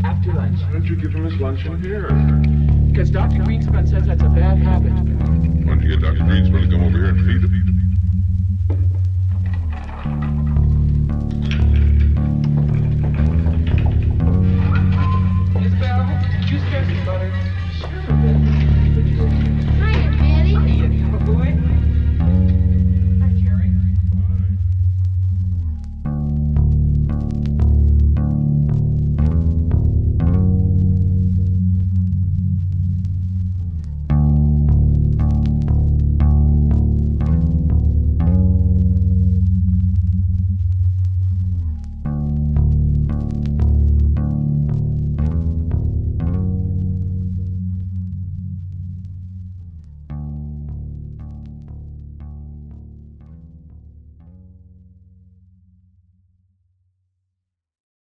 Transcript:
After lunch. Why don't you give him his lunch in here? Because Dr. Greenspan says that's a bad habit. Why don't you get Dr. Greenspan to come over here and feed him?